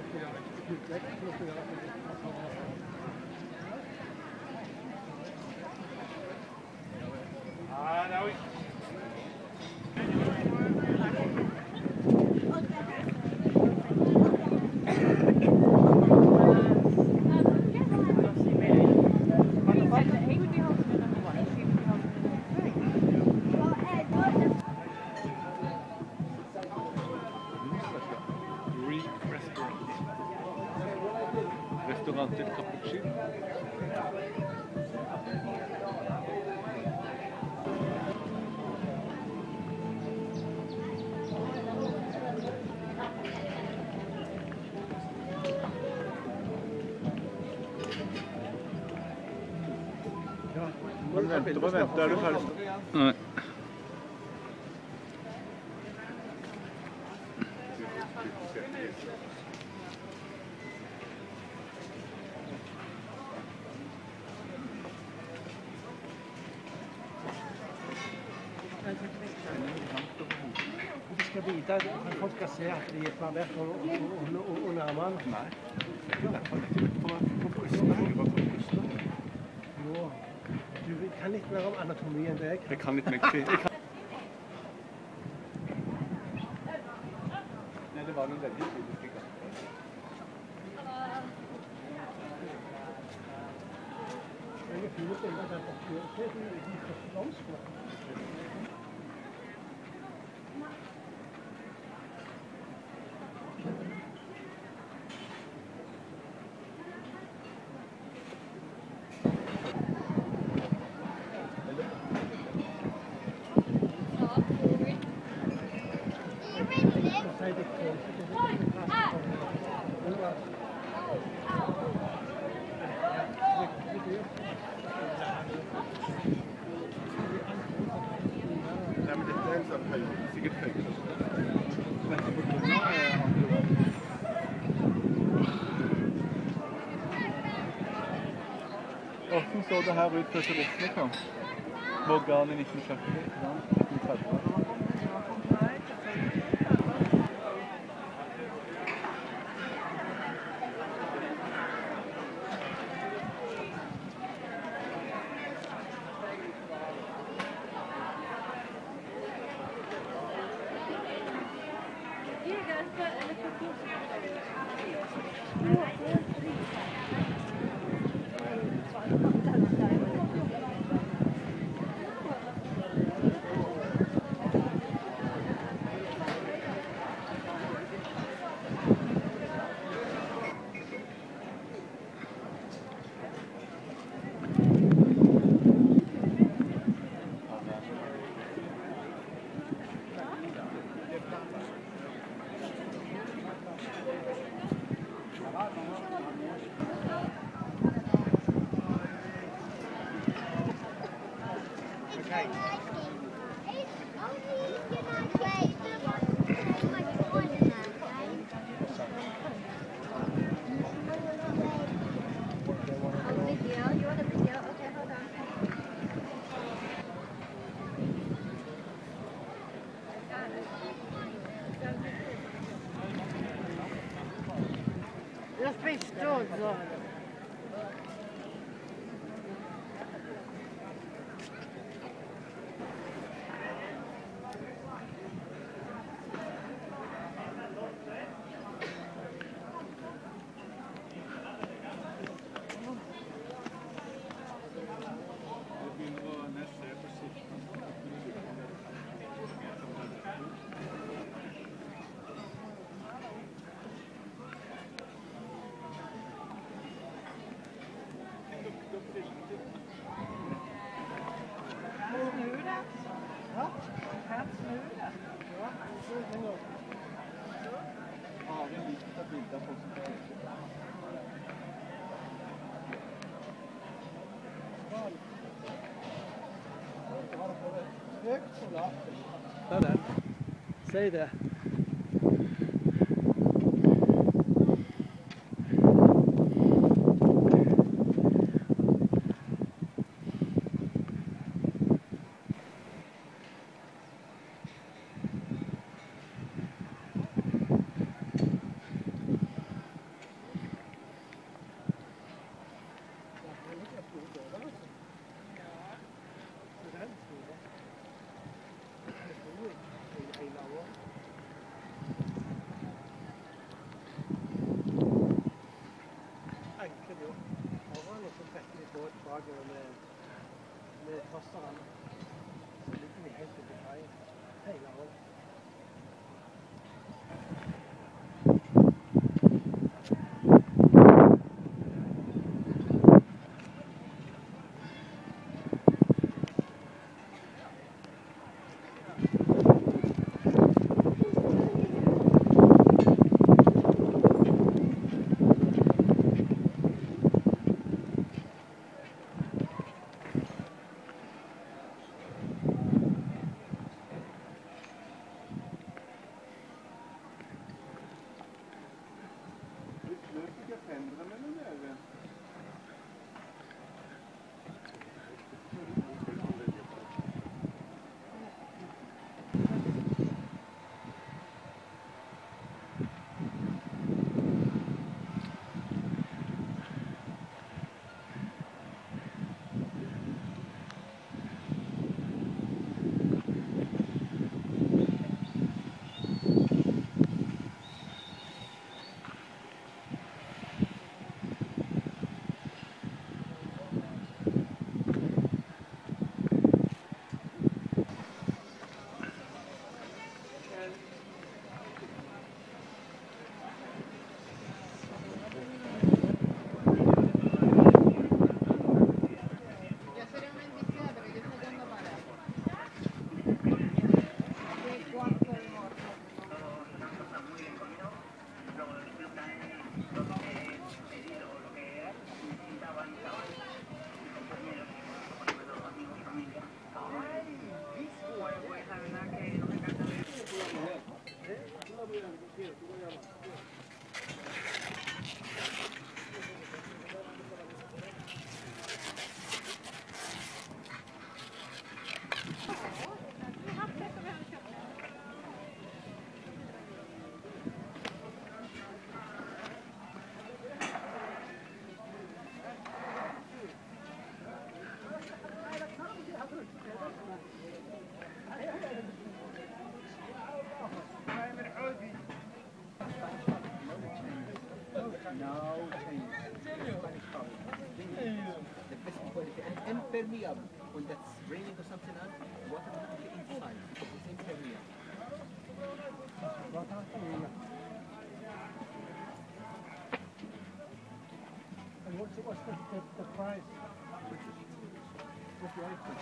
Restaurant til cappuccino. Man venter og venter, er du ferdig? Nei. Du skal vite at folk skal se at de er på hvert og nærmere. Nei. Det er for Østland. Jo. Du kan litt mer om anatomi enn deg. Jeg kan litt mer. Nei, det var noe veldig tydelig. Det er fine bilder der borte. Se de første blomstene. Hvordan så det her ut på turistene? Morgan i 1930. Jag spiste också. Der er den. Si det. ligger med trasterne. Så ligger vi helt oppe i kaien hele året. Impermeable. When that's raining or something else, water will get inside. It's impermeable. And what's the price? What's the item?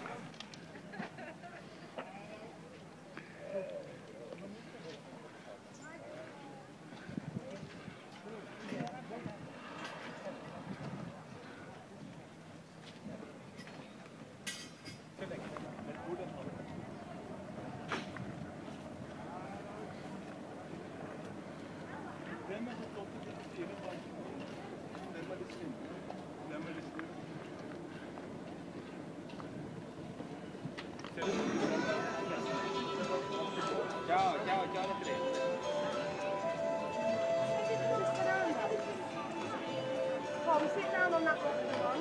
Come sit down on that one.